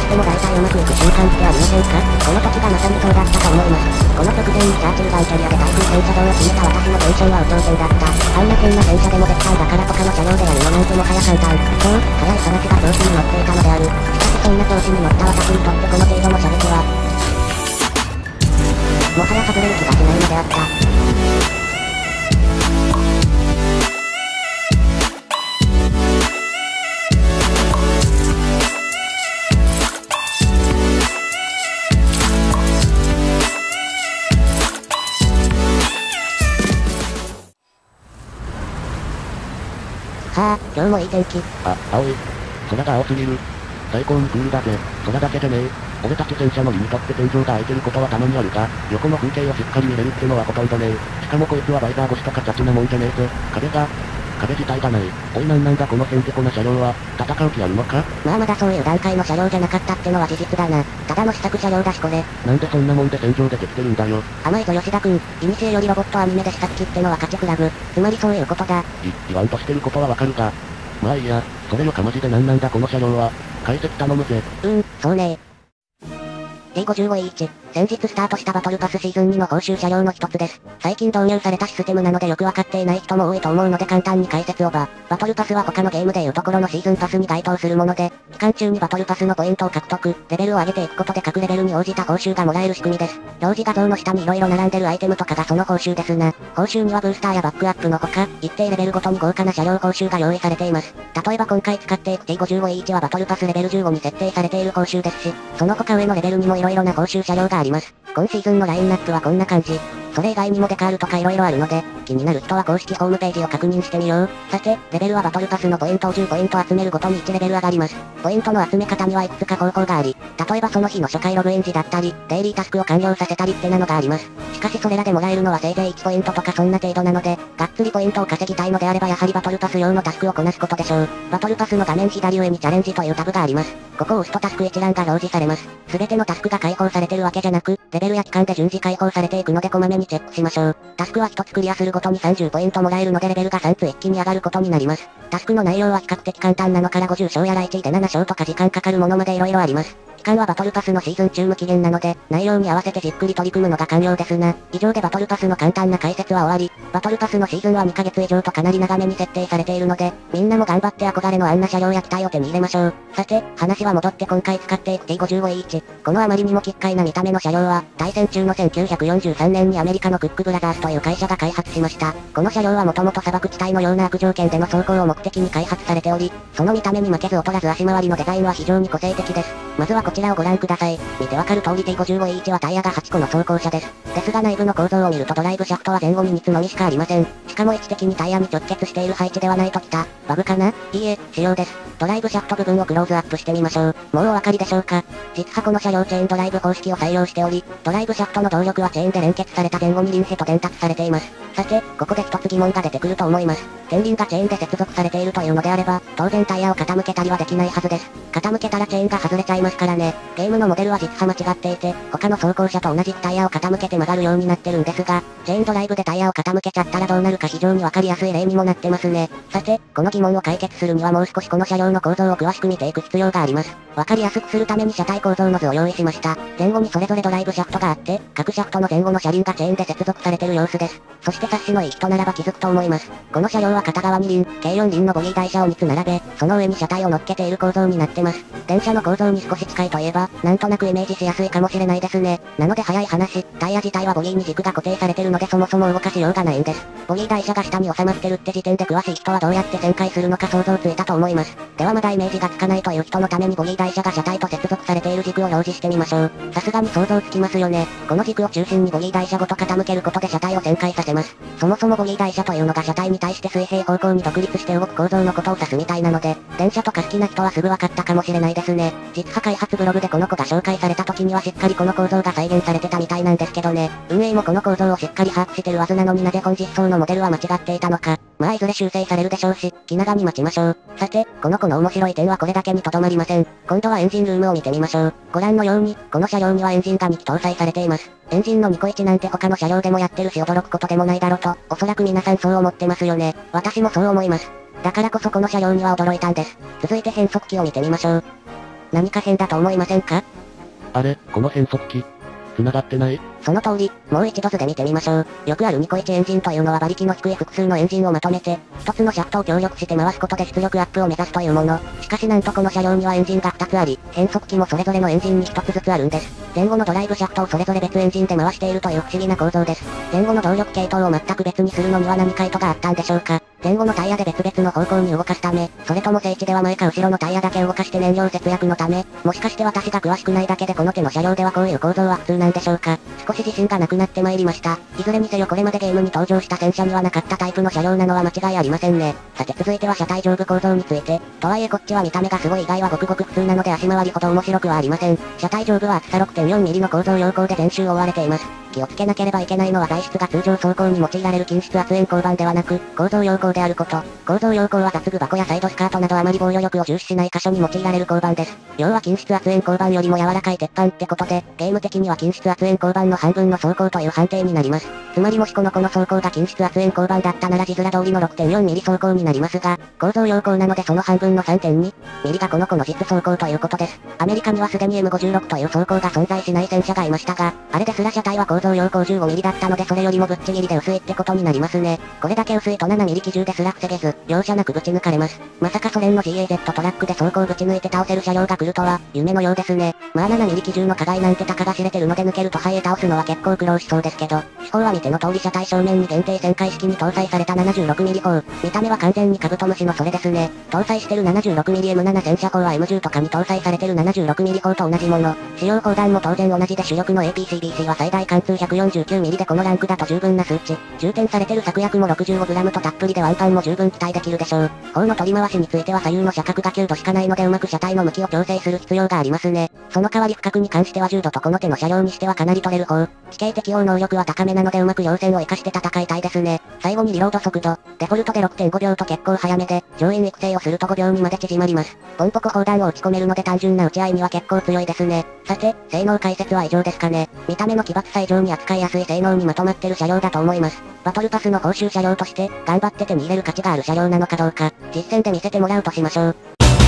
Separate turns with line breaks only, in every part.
しても大体うまくいく瞬間ってありませんか？この時がまさにそうだったと思います。この直前にチャーチルガンキャリアで対空戦車道を決めた私のテンションは有頂天だった。あんな変な戦車でも絶対だから他の車両でやるのなんてもはや簡単。そう、早い話が調子に乗っていたのである。しかしそんな調子に乗った私にとってこの程度の射撃は、もはや外れる気がしないのであった。はあ、今日もいい天気。
あ、青い。空が青すぎる。最高にクールだぜ。空だけじゃねえ。俺たち戦車乗りにとって天井が空いてることはたまにあるが、横の風景をしっかり見れるってのはほとんどねえ。しかもこいつはバイザー越しとか雑なもんじゃねえぞ。壁自体がない。おいなんだこのへんてこな車両は、戦う気あるのか？
まあまだそういう段階の車両じゃなかったってのは事実だな。ただの試作車両だしこれ。
なんでそんなもんで戦場出てきてるんだよ。
甘いぞ吉田君。古よりロボットアニメでしたっきってのは勝ちクラブ。つまりそういうことだ。
言わんとしてることはわかるが。まあいいや、それよかマジでなんだこの車両は。解説頼むぜ。
そうね。T55E1、先日スタートしたバトルパスシーズン2の報酬車両の一つです。最近導入されたシステムなのでよくわかっていない人も多いと思うので簡単に解説をバトルパスは他のゲームでいうところのシーズンパスに該当するもので、期間中にバトルパスのポイントを獲得、レベルを上げていくことで各レベルに応じた報酬がもらえる仕組みです。表示画像の下に色々並んでるアイテムとかがその報酬ですな。報酬にはブースターやバックアップのほか、一定レベルごとに豪華な車両報酬が用意されています。例えば今回使っていく T55E1 はバトルパスレベル15に設定されている報酬ですし、その他上のレベルにも色々な報酬車両があります。今シーズンのラインナップはこんな感じ。それ以外にもデカールとか色々あるので、気になる人は公式ホームページを確認してみよう。さて、レベルはバトルパスのポイントを10ポイント集めるごとに1レベル上がります。ポイントの集め方にはいくつか方法があり、例えばその日の初回ログイン時だったり、デイリータスクを完了させたりってなのがあります。しかしそれらでもらえるのはせいぜい1ポイントとかそんな程度なので、がっつりポイントを稼ぎたいのであればやはりバトルパス用のタスクをこなすことでしょう。バトルパスの画面左上にチャレンジというタブがあります。ここを押すとタスク一覧が表示されます。すべてのタスクが解放されてるわけじゃなく、レベルや期間で順次解放されていくのでこまめにチェックしましょう。タスクは1つクリアするごとに30ポイントもらえるのでレベルが3つ一気に上がることになります。タスクの内容は比較的簡単なのから50勝やライチで7勝とか時間かかるものまで色々あります。期間はバトルパスのシーズン中無期限なので、内容に合わせてじっくり取り組むのが完了ですな。以上でバトルパスの簡単な解説は終わり、バトルパスのシーズンは2ヶ月以上とかなり長めに設定されているので、みんなも頑張って憧れのあんな車両や機体を手に入れましょう。さて、話は戻って今回使っていく T55E1。このあまりにも奇怪な見た目の車両は、大戦中の1943年にアメリカのクックブラザースという会社が開発しました。この車両はもともと砂漠地帯のような悪条件での走行を目的に開発されており、その見た目に負けず劣らず足回りのデザインは非常に個性的です。まずはこちらをご覧ください。見てわかる通り T55E1 はタイヤが8個の走行車です。ですが内部の構造を見るとドライブシャフトは前後に3つのみしかありません。しかも位置的にタイヤに直結している配置ではないときた。バグかな？いいえ、仕様です。ドライブシャフト部分をクローズアップしてみましょう。もうお分かりでしょうか？実はこの車両チェーンドライブ方式を採用しており、ドライブシャフトの動力はチェーンで連結された前後二輪へと伝達されています。さて、ここで一つ疑問が出てくると思います。前輪がチェーンで接続されているというのであれば、当然タイヤを傾けたりはできないはずです。傾けたらチェーンが外れちゃいますからね。ゲームのモデルは実は間違っていて、他の走行車と同じくタイヤを傾けて曲がるようになってるんですが、チェーンドライブでタイヤを傾けちゃったらどうなるか非常にわかりやすい例にもなってますね。さて、この疑問を解決するにはもう少しこの車両の構造を詳しく見ていく必要があります。わかりやすくするために車体構造の図を用意しました。前後にそれぞれドライブシャフトがあって、各シャフトの前後の車輪がチェーンで接続されてる様子です。そして察しのいい人ならば気づくと思います。この車両は片側2輪、計4輪のボギー台車を3つ並べ、その上に車体を乗っけている構造になってます。電車の構造に少し近いといえば、なんとなくイメージしやすいかもしれないですね。なので早い話、タイヤ自体はボギーに軸が固定されてるのでそもそも動かしようがないんです。ボギー台車が下に収まってるって時点で詳しい人はどうやって旋回するのか想像ついたと思います。ではまだイメージがつかないという人のためにボギー台車が車体と接続されている軸を表示してみましょう。さすがに想像つきますよね。この軸を中心にボギー台車ごと傾けることで車体を旋回させます。そもそもボギー台車というのが車体に対して水平方向に独立して動く構造のことを指すみたいなので、電車とか好きな人はすぐ分かったかもしれないですね。実は開発ブログでこの子が紹介された時にはしっかりこの構造が再現されてたみたいなんですけどね。運営もこの構造をしっかり把握してるはずなのになぜ本実装のモデルは間違っていたのか。まあいずれ修正されるでしょうし、気長に待ちましょう。さて、この子の面白い点はこれだけにとどまりません。今度はエンジンルームを見てみましょう。ご覧のように、この車両にはエンジンが2機搭載されています。エンジンのニコイチなんて他の車両でもやってるし驚くことでもないだろと、おそらく皆さんそう思ってますよね。私もそう思います。だからこそこの車両には驚いたんです。続いて変速機を見てみましょう。 何か変だと思いませんか？
あれ、この変速機。繋がってない？
その通り、もう一度図で見てみましょう。よくあるニコイチエンジンというのは馬力の低い複数のエンジンをまとめて、一つのシャフトを協力して回すことで出力アップを目指すというもの。しかしなんとこの車両にはエンジンが2つあり、変速機もそれぞれのエンジンに1つずつあるんです。前後のドライブシャフトをそれぞれ別エンジンで回しているという不思議な構造です。前後の動力系統を全く別にするのには何か意図があったんでしょうか。前後のタイヤで別々の方向に動かすため、それとも静止では前か後ろのタイヤだけ動かして燃料節約のため、もしかして私が詳しくないだけでこの手の車両ではこういう構造は普通なんでしょうか。少し自信がなくなってまいりました。いずれにせよこれまでゲームに登場した戦車にはなかったタイプの車両なのは間違いありませんね。さて続いては車体上部構造について。とはいえこっちは見た目がすごい以外はごくごく普通なので足回りほど面白くはありません。車体上部は厚さ 6.4mm の構造溶鋼で全周覆われています。気をつけなければいけないのは材質が通常走行に用いられる均質圧延鋼板ではなく、構造溶鋼であること。構造溶鋼は脱具箱やサイドスカートなどあまり防御力を重視しない箇所に用いられる鋼板です。要は均質圧延鋼板よりも柔らかい鉄板ってことで、ゲーム的には均質圧延鋼板の半分の走行という判定になります。つまりもしこの走行が均質圧延鋼板だったなら字面通りの 6.4mm 走行になりますが、構造溶鋼なのでその半分の 3.2mm がこの実走行ということです。アメリカにはすでに M56 という走行が存在しない戦車がいましたが、あれですら車体は構造溶鋼 15mm だったのでそれよりもぶっちぎりで薄いってことになりますね。これだけ薄いと 7mm 機銃ですら防げず、容赦なくぶち抜かれます。まさかソ連の GAZ トラックで走行ぶち抜いて倒せる車両が来るとは、夢のようですね。まあ 7mm 機銃の加害なんてたかが知れてるので抜けるとハイへ倒すのは結構苦労しそうですけど、手法は見ての通り車体正面に限定旋回式に搭載された 76mm 砲。見た目は完全にカブトムシのそれですね。搭載してる 76mm M7 戦車砲は M10 とかに搭載されてる 76mm 砲と同じもの。使用砲弾も当然同じで主力の APCBC は最大貫通 149mm でこのランクだと十分な数値。充填されてる策薬も 65g とたっぷりでワンパンも十分期待できるでしょう。砲の取り回しについては左右の車角が9度しかないのでうまく車体の向きを調整する必要がありますね。その代わり負荷に関しては10度とこの手の車両にしてはかなり取れる方。地形適応能力は高めなのでうまく稜線を活かして戦いたいですね。最後にリロード速度。デフォルトで 6.5 秒と結構早めで、乗員育成をすると5秒にまで縮まります。ポンポコ砲弾を打ち込めるので単純な打ち合いには結構強いですね。さて、性能解説は以上ですかね。見た目の奇抜さ以上に扱いやすい性能にまとまってる車両だと思います。バトルパスの報酬車両として、頑張って手に入れる価値がある車両なのかどうか、実戦で見せてもらうとしましょう。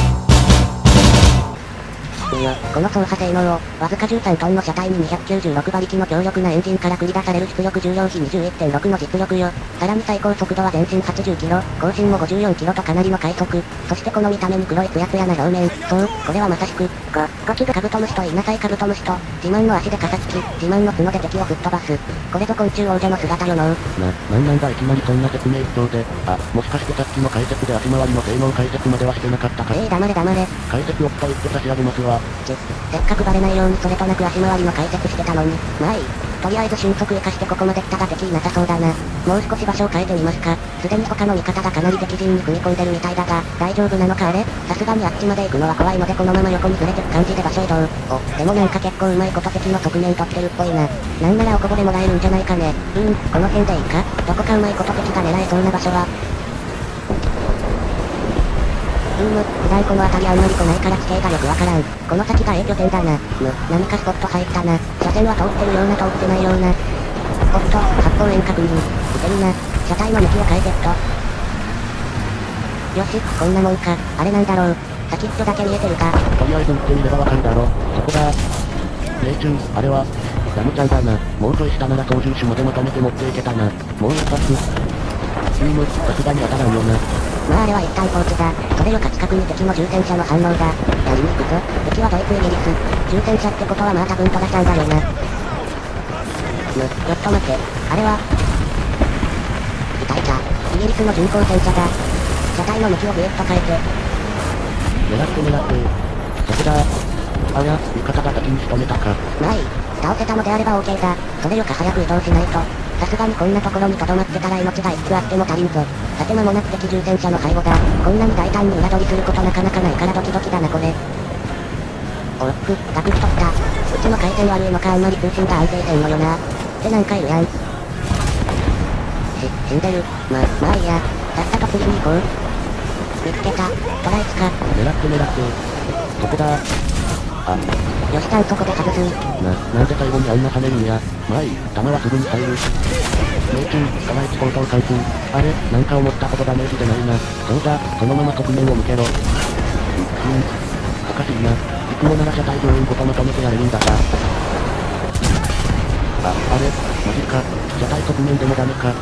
この走破性能を、わずか13トンの車体に296馬力の強力なエンジンから繰り出される出力重量比 21.6 の実力よ。さらに最高速度は前進80キロ、後進も54キロとかなりの快速。そしてこの見た目に黒いツヤツヤな表面。そう、これはまさしく、ゴキブカブトムシと言いなさいカブトムシと、自慢の足で傘つき、自慢の角で敵を吹っ飛ばす。これぞ昆虫王者の姿よのう。
なんだいきなりそんな説明しそうで。もしかしてさっきの解説で足回りの性能解説まではしてなかったか。
黙れ黙れ。
解説をと言って差し上げますわ。
せっかくバレないようにそれとなく足回りの解説してたのに。まあいい。とりあえず俊足生かしてここまで来たが敵いなさそうだな。もう少し場所を変えてみますか。すでに他の味方がかなり敵陣に踏み込んでるみたいだが、大丈夫なのかあれ？さすがにあっちまで行くのは怖いのでこのまま横にずれてく感じで場所移動。でもなんか結構うまいこと敵の側面取ってるっぽいな。なんならおこぼれもらえるんじゃないかね。この辺でいいか？どこかうまいこと敵が狙えそうな場所は。普段この辺りあんまり来ないから地形がよくわからん。この先が A 拠点だな。何かスポット入ったな。車線は通ってるような通ってないような。八方遠隔に。似てるな。車体の向きを変えてっと。よし、こんなもんか。あれなんだろう。先っちょだけ見えてるか。
とりあえず撃ってみればわかるだろ。そこだ。命中、あれは。ダムちゃんだな。もうちょい下なら操縦手までまとめて持っていけたな。もう一発。さすがに当たらんよな。
まああれは一旦放置だ。それよか近くに敵の重戦車の反応だ。やりに行くぞ。敵はドイツイギリス。重戦車ってことはまあ多分トラさんだよな。ちょっと待って。あれは。いた。イギリスの巡航戦車だ。車体の向きをぐいっと変えて。
狙って。そこだ。あや、味方が先に仕留めたか。
まあいい。倒せたのであれば OK だ。それよか早く移動しないと。さすがにこんなところに留まってたら命がいつあっても足りんぞ。さて間もなく敵重戦車の背後だ。こんなに大胆に裏取りすることなかなかないからドキドキだなこれ。ガクッときた。うちの回線悪いのかあんまり通信が安定せんのよな。ってなんかいるやん。死んでる。まあいいや。さっさと次に行こう。見つけた。トライスか。
狙って。そこだ。
よしちゃんそこで外す。
なんで最後にあんな冷めるんや。まあいい、弾はすぐに入る。命中、構え地砲塔貫通。あれ、なんか思ったほどダメージでないな。そうだ、そのまま側面を向けろ。おかしいな。 くもなら車体上員ごとまとめてやれるんだが。あれマジか。車体側面でもダメか。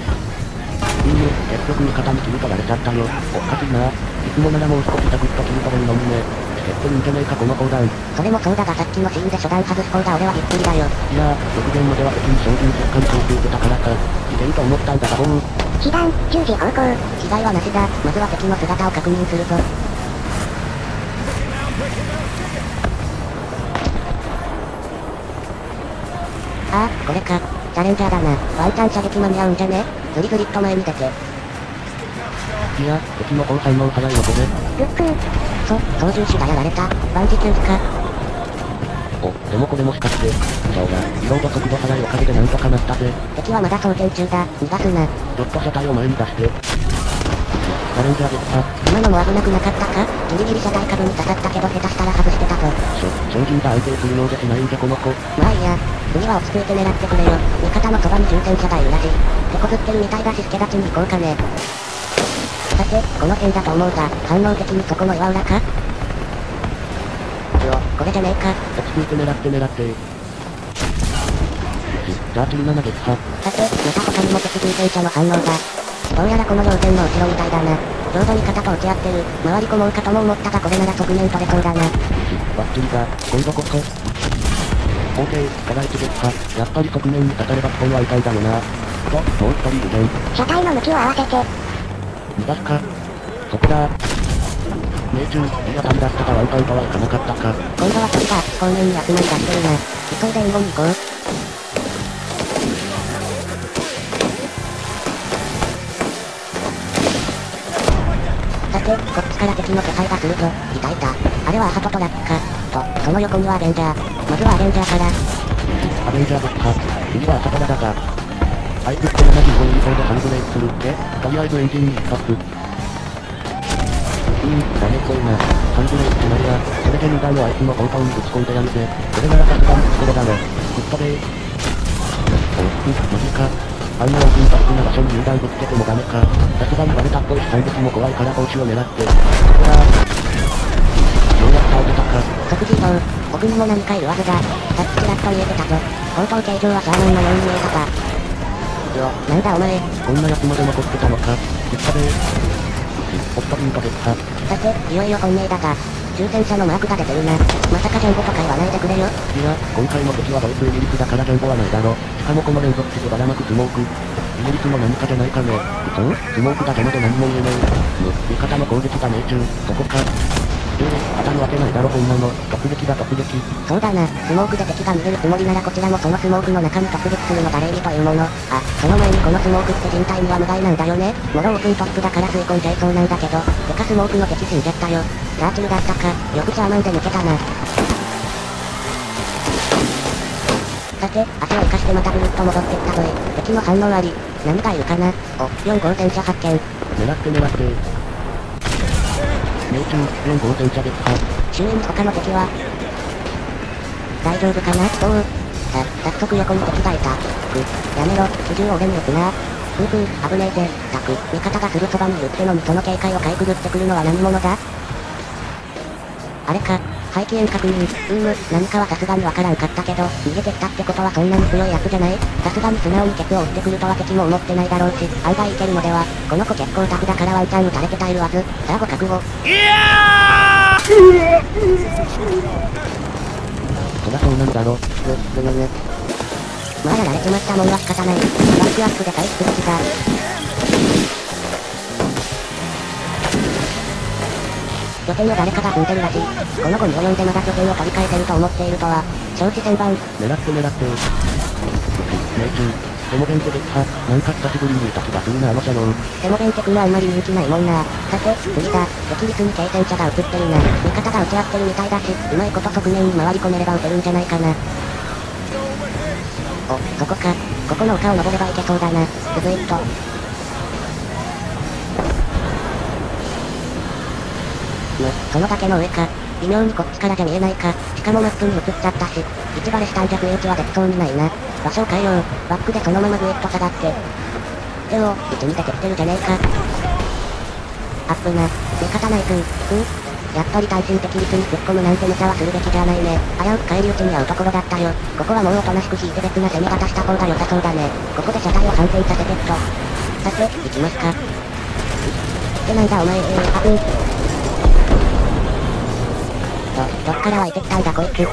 結局味方に切り取られちゃったよ。おかしいな。いつもならもう少しサクッと切り取れるのにね。蹴ってるんじゃねえかこの砲弾。
それもそうだがさっきのシーンで初段外す方が俺はびっくりだよ。
いやー、極限までは敵に照準血管通っていてたからか。いけると思ったんだが
被弾、10時方向。被害はなしだ。まずは敵の姿を確認するぞ。ああ、これか。チャレンジャーだな。ワンチャン射撃間に合うんじゃね？ずりずりっと前に出て。
いや、敵の方反応早いのこれ。
ルックー。操縦士がやられた。万事休か。
お、でもこれもしかして。そうだ、リロード速度速いおかげでなんとかなったぜ。
敵はまだ装填中だ。逃がすな。
ちょっと車体を前に出して。チャレンジャー撃破。
今のも危なくなかったか？ギリギリ車体下部に刺さったけど下手したら外してたぞ。
照準が安定するようでしないんでこの子。
まあいいや。次は落ち着いて狙ってくれよ。味方のそばに重戦車がいるらしい。手こずってるみたいだし助立ちに行こうかね。さて、この辺だと思うが、反応的にそこの岩裏か？これじゃねえか。
落ち着いて狙ってじゃあ97撃破。
さて、また他にも敵重戦車の反応だ。どうやらこの稜線の後ろみたいだな。ちょうど味方と落ち合ってる。回り込もうかとも思ったがこれなら側面取れそうだな。
バッチリだ。今度こそ。OK、互い撃破。やっぱり側面に刺されば基本はいたんだよな。もう一人いるぜん。
車体の向きを合わせて。
逃がすか。そこだ。命中、いやダメだったがワンカウントはいかなかったか。
今度は敵があっち方面に集まり出してるな。急いで援護に行こう。さて、こっちから敵の気配がするぞ。いたいた。あれはアハトトラックか。と、その横にはアベンジャー。まずはアベンジャーから。
アベンジャー撃破。次はアサトラだが。あいつって75ミリ高でハンドブレーキするって、とりあえずエンジンに一発。ダメっぽいな。ハンドブレーキしないや。それで2台のあいつの砲塔にぶち込んでやるぜ。これならさすがにこれだろ。吹っ飛べー。マジか。あんなオープンバックな場所に榴弾ぶつけてもダメか。さすがにバレたっぽいし反撃も怖いから報酬を狙って。ほらー。ようやく倒せたか。
即時移動。奥にも何かいるはずだ。さっきちらっと見えてたぞ。砲塔形状はシャーマンのように見えたか。なんだお前。
こんなやつまで残ってたのか。吹っ飛べー。ホットピント撃破。
さて、いよいよ本命だが、重戦車のマークが出てるな。まさかジャンボとか言わないでくれよ。
いや、今回の敵はドイツイギリスだからジャンボはないだろ。しかもこの連続地図ばらまくスモーク。イギリスも何かじゃないかね。そうスモークが邪魔で何も言えない。味方の攻撃が命中。そこか。当たるわけないだろこんなの。突撃だ突撃。
そうだな。スモークで敵が逃げるつもりならこちらもそのスモークの中に突撃するのが礼儀というもの。あ、その前にこのスモークって人体には無害なんだよね。もろオープントップだから吸い込んじゃいそうなんだけど。てかスモークの敵死んじゃったよ。ラーチルだったか。よくシャーマンで抜けたな。さて、足を生かしてまたぐるっと戻ってきたぞい。敵の反応あり。何がいるかな。お、4号戦車発見。
狙って。命中、4号戦車撃破。
周囲に他の敵は大丈夫かな。どう？早速横に敵がいた。やめろ、機銃を俺に撃つな。危ねえぜ。味方がすぐそばにいるってのにその警戒をかいくぐってくるのは何者だ？あれか。排気炎確認。何かはさすがにわからんかったけど、逃げてきたってことはそんなに強いやつじゃない？さすがに素直にケツを打ってくるとは敵も思ってないだろうし、案外いけるのでは。この子結構タフだからワンチャン撃たれて耐えるはず。さあご覚悟。
いやーそりゃそうなんだろ。
まあやられちまったもんは仕方ない。バックアップで回復できた。拠点を誰かが踏んでるらしい。この後に及んでまだ拠点を取り替えてると思っているとは。承知千番。
狙って。命中。デモベンテ撃破。なんか久しぶりに見た気がするなあの車両。
デモベンテ君はあんまり人気ないもんな。さて、次だ。敵率に軽戦車が映ってるな。味方が撃ち合ってるみたいだし、うまいこと側面に回り込めれば撃てるんじゃないかな。お、そこか。ここの丘を登ればいけそうだな。続いと。その崖の上か。微妙にこっちからじゃ見えないか。しかもマップに映っちゃったし。一バレしたんじゃ不意打ちはできそうにないな。場所を変えよう。バックでそのままグイッと下がって。でお、位置に出てきてるじゃねえか。アップな。味方ないくん。 やっぱり単身敵率に突っ込むなんて無茶はするべきじゃないね。危うく返り討ちに遭うところだったよ。ここはもうおとなしく引いて別な攻め方した方が良さそうだね。ここで車体を反転させてっと。さて、行きますか。ってなんだお前あくん。どっから湧いてきたんだこいつ。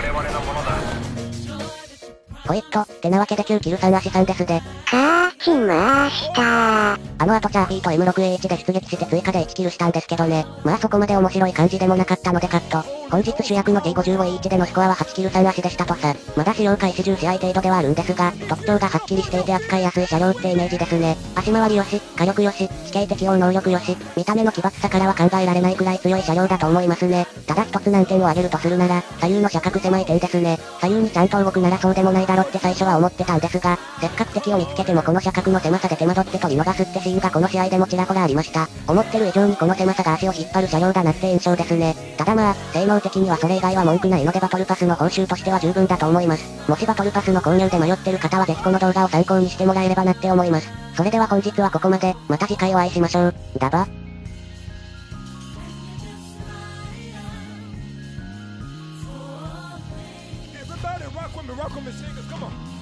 ほいっと、てなわけで9キル3足さんですで。
勝ちました
あの後チャーピーと M6A1 で出撃して追加で1キルしたんですけどね。まあそこまで面白い感じでもなかったのでカット。本日主役の G55E1 でのスコアは8キル3足でしたとさ。まだ使用開始10試合程度ではあるんですが、特徴がはっきりしていて扱いやすい車両ってイメージですね。足回りよし、火力よし、地形適応能力よし、見た目の奇抜さからは考えられないくらい強い車両だと思いますね。ただ一つ難点を挙げるとするなら、左右の車角狭い点ですね。左右にちゃんと動くならそうでもないだろって最初は思ってたんですが、せっかく敵を見つけてもこの車角の狭さで手間取って取り逃すってシーンがこの試合でもちらほらありました。思ってる以上にこの狭さが足を引っ張る車両だなって印象ですね。ただまあ、性能的にはそれ以外は文句ないのでバトルパスの報酬としては十分だと思います。もしバトルパスの購入で迷ってる方はぜひこの動画を参考にしてもらえればなって思います。それでは本日はここまで、また次回お会いしましょう。だば。
Everybody rock with me, singers, come on.